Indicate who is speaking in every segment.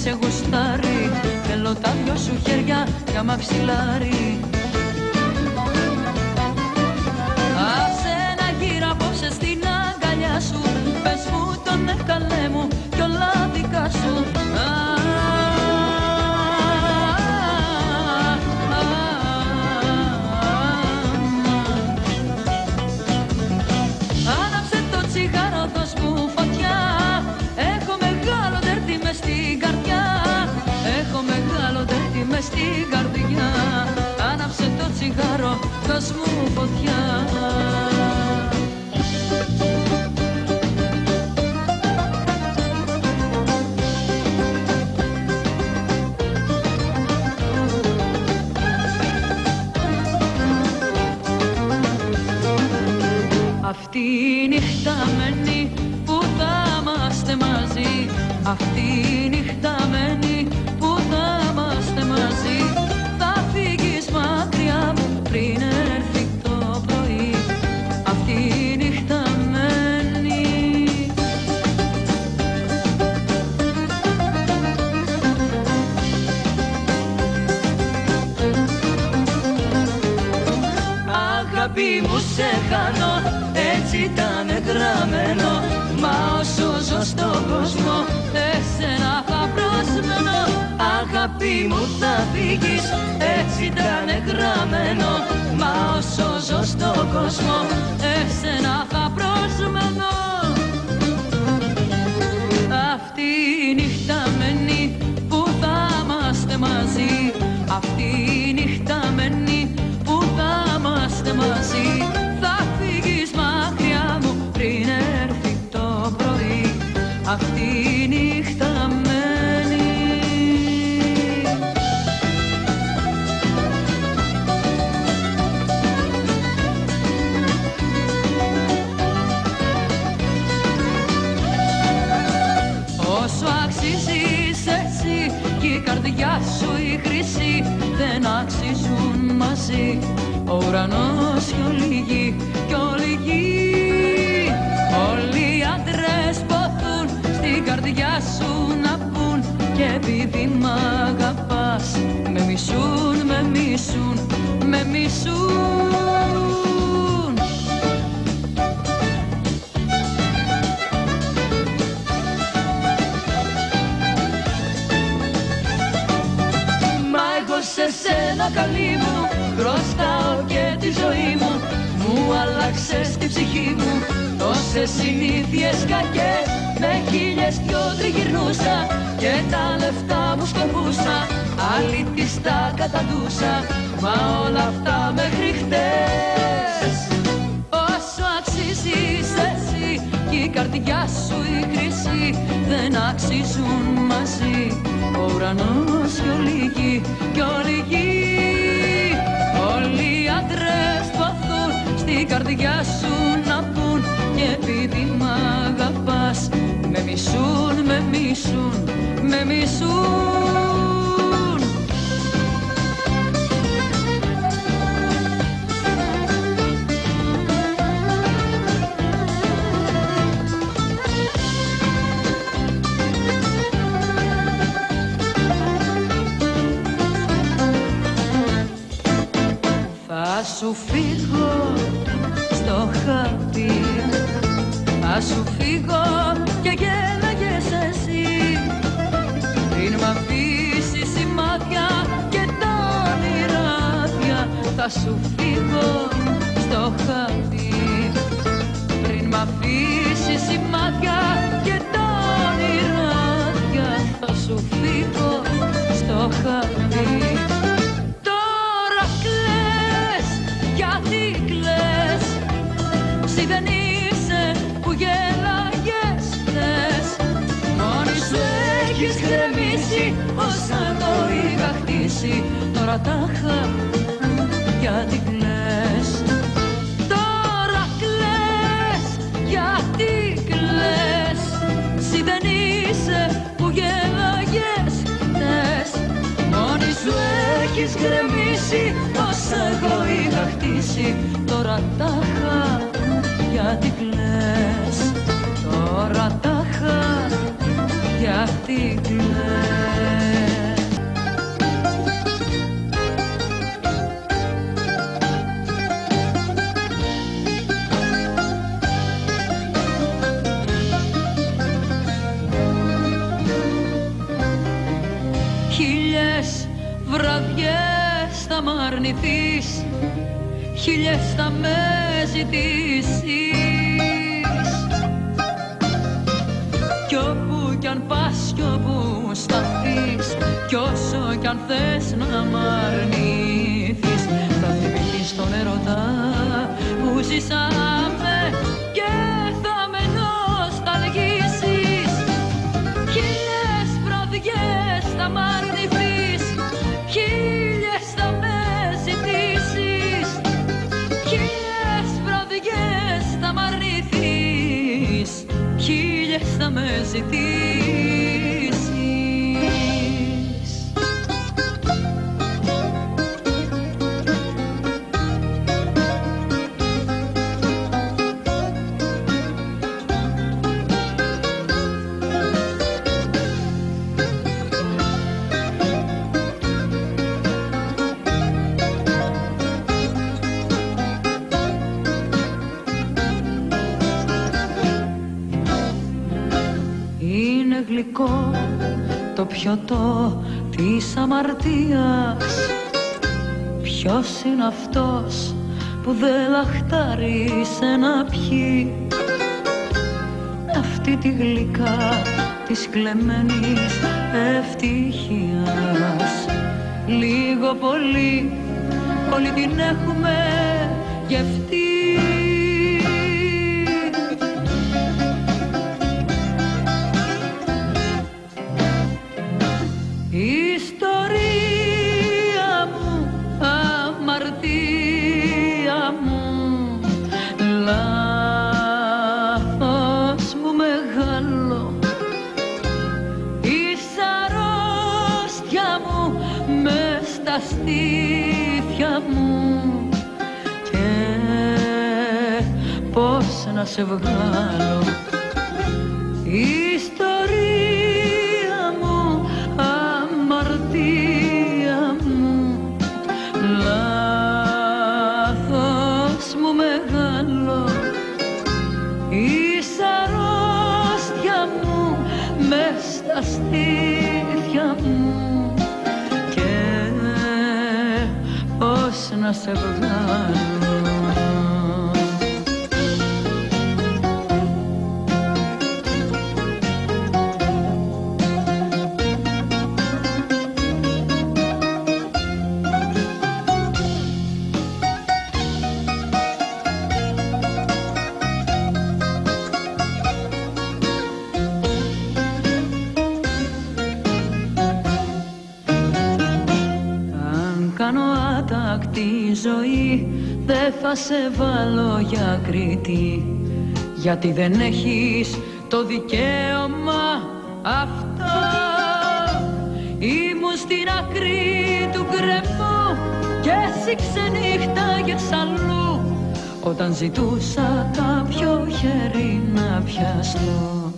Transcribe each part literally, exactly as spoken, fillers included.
Speaker 1: σε γουστάρει. Θέλω τα δυο σου χέρια για μαξιλάρι. Άσε να γύρω απόψε στην αγκαλιά σου. Πες μου τον ναι καλέ μου κι όλα δικά σου. Άναψε το τσιγάρο, δώσ' μου φωτιά. Έχω μεγάλο τερτί μες στην καρδιά. Έχω μεγάλο τερτί μες στην καρδιά. Άναψε το τσιγάρο, δώσ' μου φωτιά. Αυτή η νύχτα μένει που θα είμαστε μαζί. Αυτή η νύχτα μένει που θα είμαστε μαζί. Θα φύγεις μακριά μου πριν έρθει το πρωί. Αυτή η νύχτα μένει. Αγάπη μου σε χάνω, έτσι ήταν γραμμένο. Μα όσο ζω στον κόσμο, εσένα θα προσμένω. Αγάπη μου θα φύγεις, έτσι ήταν γραμμένο. Μα όσο ζω στον κόσμο, εσένα θα προσμένω. Αυτή η νύχτα μένει που θα είμαστε μαζί. Αυτή η νύχτα μένει που θα είμαστε μαζί. Θα φύγεις μακριά μου πριν έρθει το πρωί. Αυτή η νύχτα μένει. Όσο αξίζεις εσύ κι η καρδιά σου η χρυσή, δεν αξίζουν μαζί ο ουρανός κι όλη η γη, κι όλη η γη. Όλοι οι άντρες ποθούν στην καρδιά σου να πουν. Και επειδή μ' αγαπάς, με μισούν, με μισούν, με μισούν. Μα εγώ σε σένα καλή μου χρωστάω και τη ζωή μου. Μου άλλαξες τη ψυχή μου τόσες συνήθειες κακές. Με χίλιες δυο τριγυρνούσα και τα λεφτά μου σκοπούσα. Αλήτιστα καταντούσα, μα όλα αυτά μέχρι χτες. Όσο αξίζεις εσύ κι η καρδιά σου η χρυσή, δεν αξίζουν μαζί ο ουρανός κι όλη η γη, κι όλη η γη. Όλοι οι άντρες ποθούν στην καρδιά σου να πουν. Και επειδή μ' αγαπάς, με μισούν, με μισούν, με μισούν. Θα σου φύγω στο χάπι, θα σου φύγω και γέλαγες εσύ. Πριν μ' αφήσεις η μάτια και τα όνειράδια, θα σου φύγω στο χάπι. Πριν μ' αφήσεις η μάτια και τα όνειράδια, θα σου φύγω στο χάπι. Τώρα κλαις, γιατί κλαις, εσύ δεν είσαι που γέλαγες χθες. Μόνη σου έχεις γκρεμίσει όσα το είχα χτίσει. Τώρα τάχα, γιατί κλαις. Τώρα κλαις, γιατί κλαις, εσύ δεν είσαι που γέλαγες χθες. Μόνη σου έχεις γκρεμίσει όσα εγώ είχα χτίσει. Τώρα τάχα, γιατί κλαις. Τώρα τάχα, γιατί κλαις. αρνηθείς, χίλιες θα με ζητήσεις. Κι όπου κι αν πας κι όπου σταθείς, κι όσο κι αν θες να μ' αρνηθείς, θα θυμηθείς τον ερωτά που ζήσαμε και θα με νοσταλγήσεις. Χίλιες βραδιές θα μ' αρνηθείς, χίλιες θα με ζητήσεις. Χίλιες βραδιές θα μ' αρνηθείς, χίλιες θα με ζητήσεις. Γλυκό το πιωτό της αμαρτίας. Ποιος είναι αυτός που δεν λαχτάρισε να πιει αυτή τη γλυκά της κλεμμένης ευτυχίας? Λίγο πολύ όλοι την έχουμε γευτεί. Στήθια μου και πώς να σε βγάλω, η ιστορία μου, αμαρτία μου, λάθος μου μεγάλο, εις αρρώστια μου μες στα στήθια μου, πώς να σε βγάλω. Τη ζωή δεν θα σε βάλω για κριτή, γιατί δεν έχεις το δικαίωμα αυτό. Ήμουν στην άκρη του γκρεμού και εσύ ξενύχταγες αλλού, όταν ζητούσα κάποιο χέρι να πιαστώ.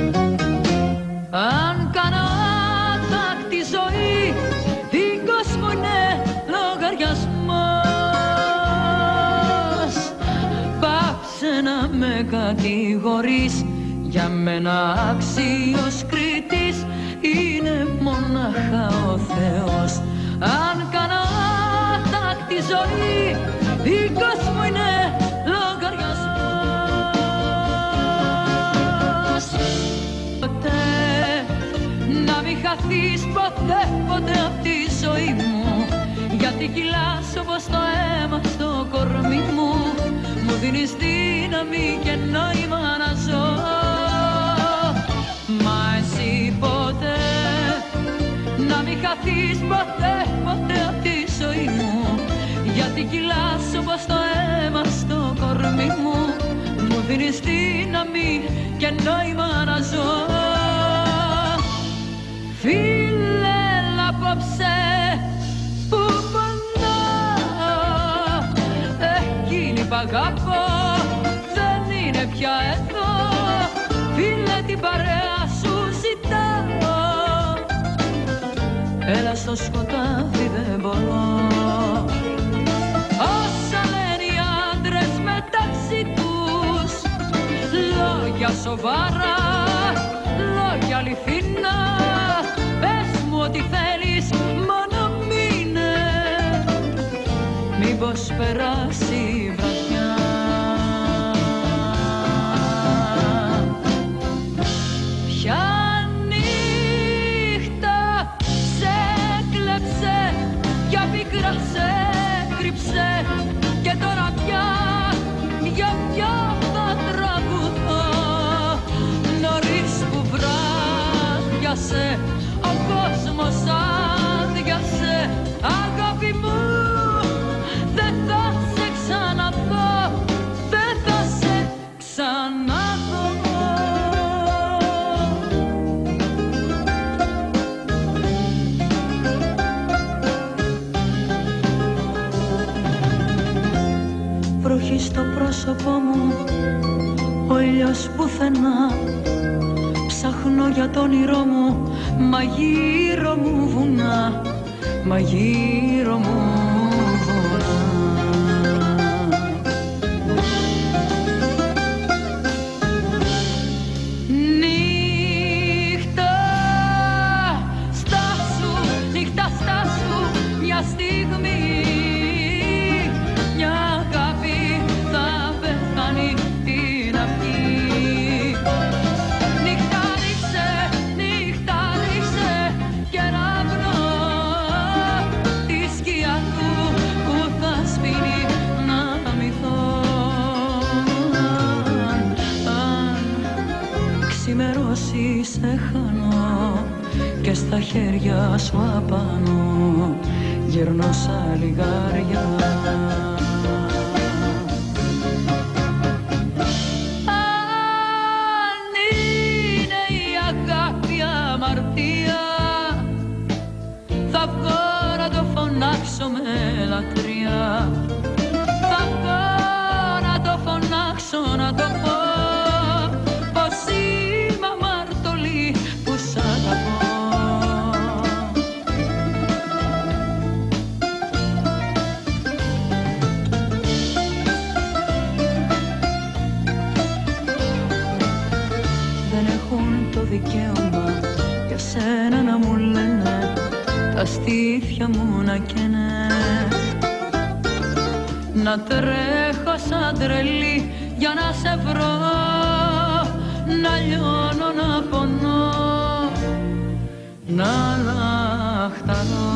Speaker 1: Αν κάνω άτακτη ζωή, δικός μου είναι λογαριασμός. Πάψε να με κατηγορείς, για μένα άξιος κριτής είναι μονάχα ο Θεός. Αν κάνω άτακτη ζωή, δικός μου είναι λογαριασμός. Ποτέ να μην χαθείς, ποτέ ποτέ απ' τη ζωή μου, γιατί κυλάς όπως το αίμα στο κορμί μου. Μου δίνεις δύναμη και νόημα να ζω. Μα εσύ ποτέ να μην χαθείς, ποτέ ποτέ απ' τη ζωή μου, γιατί κυλάς όπως το αίμα στο κορμί μου. Μου δίνεις δύναμη και νόημα να ζω. Φίλε, απόψε που πονώ, εκείνη που αγαπώ δεν είναι πια εδώ. Φίλε, την παρέα σου ζητάω, έλα στο σκοτάδι δεν μπορώ. Όσα λένε οι άντρες μεταξύ τους, λόγια σοβαρά, λόγια αληθινά, πες μου ό,τι θέλεις, μόνο μείνε. μήπως περάσει η βραδιά. Ποια νύχτα σε κλέψε, για πίκρα σε κρύψε, και τώρα πια για πια θα τραγουδώ. Νωρίς που βράδιασε, ο κόσμος άδειασε, αγάπη μου, δεν θα σε ξαναδώ, δεν θα σε ξαναδώ. Βροχή στο πρόσωπό μου, ο ήλιος πουθενά, ψάχνω για το όνειρό μου, μα γύρω μου βουνά, μα γύρω μου βουνά. Νύχτα στάσου, νύχτα στάσου, μια στιγμή, μια αγάπη θα πεθάνει την αυγή. Νύχτα ρίξε, νύχτα ρίξε κεραυνό, τη σκιά του που θα σβήνει να μυθώ. Αν ξημερώσει σε χάνω και στα χέρια σου απάνω γυρνώ σαν λιγάρια. Αν είναι η αγάπη αμαρτία, θα βγω να το φωνάξω με λατρεία. Θα βγω να το φωνάξω, να το πω πως είμαι αμαρτωλή που σ' αγαπώ. Δεν έχουν το δικαίωμα για σένα να μου λένε τα στήθια μου να καίνε, να τρέχω σαν τρελή για να σε βρω, να λιώνω, να πονώ, να λαχταρώ.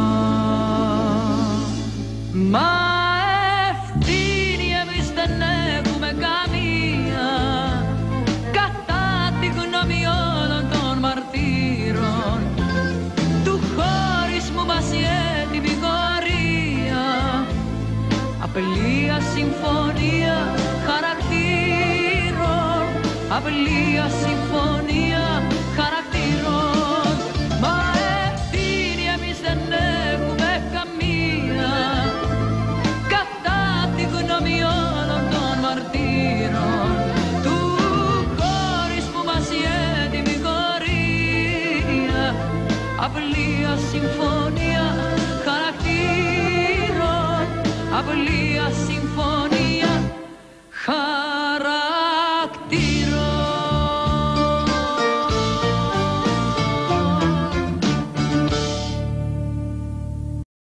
Speaker 1: Μα ευθύνη εμείς δεν έχουμε καμία, κατά τη γνώμη όλων των μαρτύρων του χωρισμού μας η έτοιμη γορία. Απλία συμφωνία χαρακτήρων, απλία συμφωνία χαρακτήρων. Μα ευθύνη εμείς δεν έχουμε καμία, κατά τη γνώμη όλων των μαρτύρων του χωρισμού μας η έτοιμη γορία. Απλία συμφωνία χαρακτήρων, απλία συμφωνία